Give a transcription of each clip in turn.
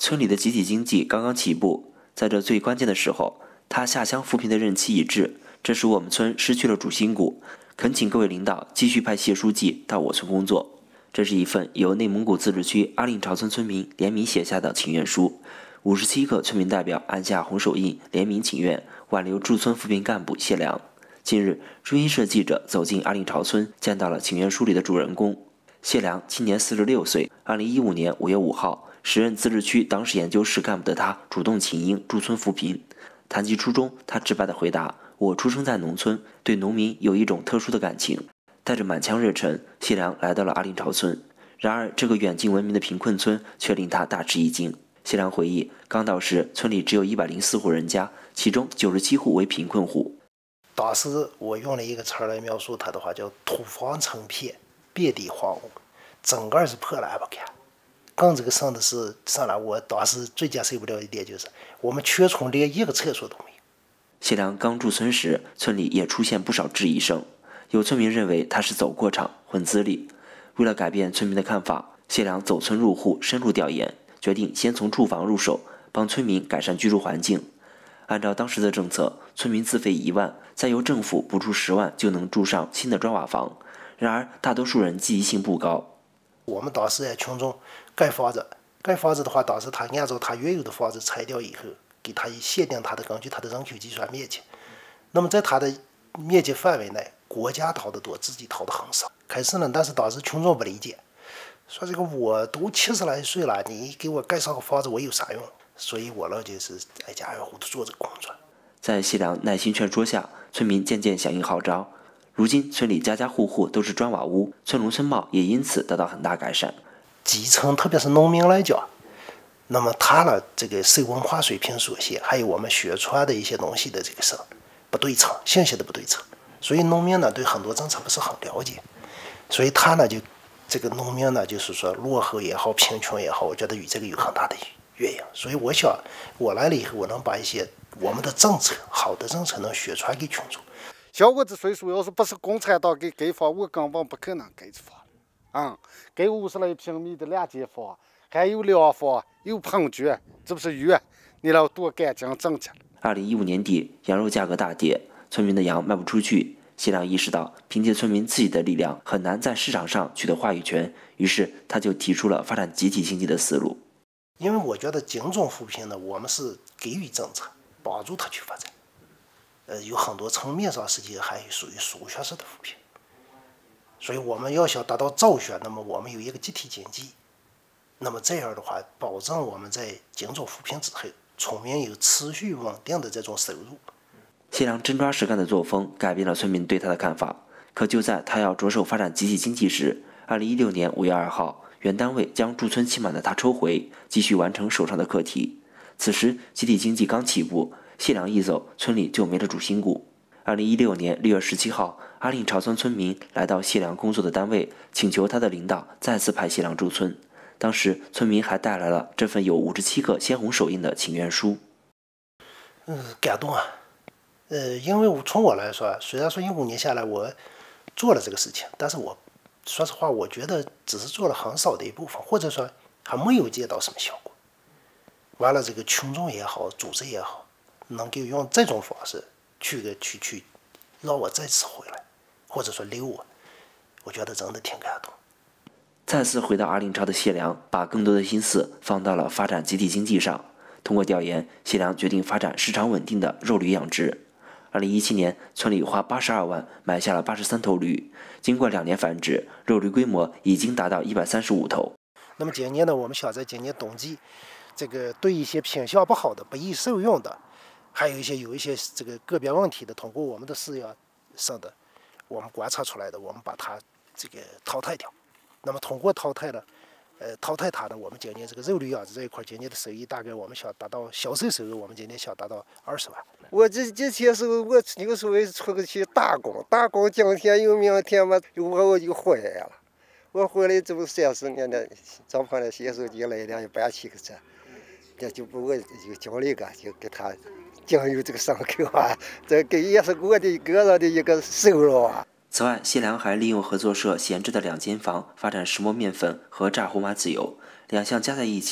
村里的集体经济刚刚起步，在这最关键的时候，他下乡扶贫的任期已至，这使我们村失去了主心骨，恳请各位领导继续派谢书记到我村工作。这是一份由内蒙古自治区阿令朝村村民联名写下的请愿书，57个村民代表按下红手印，联名请愿，挽留驻村扶贫干部谢良。近日，中新社记者走进阿令朝村，见到了请愿书里的主人公谢良，今年46岁。2015年5月5号，时任自治区党史研究室干部的他主动请缨驻村扶贫。谈及初衷，他直白地回答：“我出生在农村，对农民有一种特殊的感情。”带着满腔热忱，谢良来到了阿令朝村。然而，这个远近闻名的贫困村却令他大吃一惊。谢良回忆，刚到时，村里只有104户人家，其中97户为贫困户。 当时我用了一个词儿来描述它的话，叫土房成片，遍地荒芜，整个是破烂不堪。更这个甚的是上来，我当时最接受不了一点就是，我们全村连一个厕所都没有。 谢良刚驻村时，村里也出现不少质疑声，有村民认为他是走过场、混资历。为了改变村民的看法，谢良走村入户，深入调研，决定先从住房入手，帮村民改善居住环境。按照当时的政策，村民自费1万，再由政府补助10万，就能住上新的砖瓦房。然而，大多数人积极性不高。 我们当时群众盖房子的话，当时他按照他原有的房子拆掉以后，给他限定他的根据他的人口计算面积。那么在他的面积范围内，国家掏得多，自己掏得很少。开始呢，但是当时群众不理解，说这个我都70来岁了，你给我盖上个房子，我有啥用？所以我呢就是挨家挨户的做这个工作。 在谢良耐心劝说下，村民渐渐响应号召。如今村里家家户户都是砖瓦屋，村容村貌也因此得到很大改善。 基层特别是农民来讲，那么他呢这个受文化水平所限，还有我们宣传的一些东西的这个是不对称，信息的不对称，所以农民呢对很多政策不是很了解，所以他呢就这个农民呢就是说落后也好，贫穷也好，我觉得与这个有很大的原因。所以我想我来了以后，我能把一些我们的政策，好的政策能宣传给群众。 像我这岁数，要是不是共产党给盖房，我根本不可能盖房。盖50来平米的2间房，还有凉房，有喷泉，这不是远？你老多干净整洁。 2015年底，羊肉价格大跌，村民的羊卖不出去。谢良意识到，凭借村民自己的力量，很难在市场上取得话语权，于是他就提出了发展集体经济的思路。 因为我觉得精准扶贫呢，我们是给予政策，帮助他去发展。有很多层面上实际还属于输血式的扶贫，所以我们要想达到造血，那么我们有一个集体经济，那么这样的话，保证我们在精准扶贫之后，村民有持续稳定的这种收入。 谢良真抓实干的作风改变了村民对他的看法。可就在他要着手发展集体经济时，2016年5月2号，原单位将驻村期满的他抽回，继续完成手上的课题。此时，集体经济刚起步，谢良一走，村里就没了主心骨。2016年6月17号，阿令朝村村民来到谢良工作的单位，请求他的领导再次派谢良驻村。当时，村民还带来了这份有57个鲜红手印的请愿书。 感动啊！因为从我来说，虽然说15年下来我做了这个事情，但是我说实话，我觉得只是做了很少的一部分，或者说还没有见到什么效果。完了，这个群众也好，组织也好，能够用这种方式去让我再次回来，或者说留我觉得真的挺感动。 再次回到阿令朝的谢良，把更多的心思放到了发展集体经济上。通过调研，谢良决定发展市场稳定的肉驴养殖。2017年，村里花82万买下了83头驴，经过2年繁殖，肉驴规模已经达到135头。 那么今年呢，我们想在今年冬季，这个对一些品相不好的、不易受用的，还有一些这个个别问题的，通过我们的饲养上的，我们观察出来的，我们把它这个淘汰掉。那么通过淘汰它呢，我们今年这个肉驴养殖这一块，今年的收益大概我们想达到销售收入，我们今年想达到20万。 我这些时候，我有时候也出去打工今天有明天嘛，我就回来了。我回来这不30年的，张鹏的写手机来2百7个车，这就不我就教了一个，就给他讲有这个伤口啊，这个也是我的个人的一个收入啊。 此外，谢良还利用合作社闲置的2间房，发展石磨面粉和榨胡麻籽油，2项加在一起，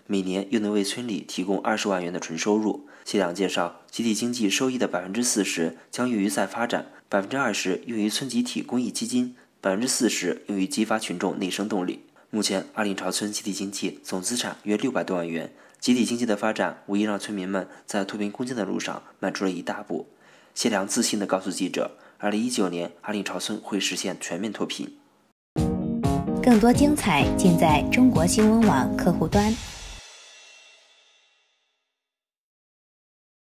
每年又能为村里提供20万元的纯收入。谢良介绍，集体经济收益的40%将用于再发展，20%用于村集体公益基金，40%用于激发群众内生动力。目前，二林潮村集体经济总资产约600多万元。集体经济的发展无疑让村民们在脱贫攻坚的路上迈出了一大步。谢良自信地告诉记者，2019年二林潮村会实现全面脱贫。 更多精彩尽在中国新闻网客户端。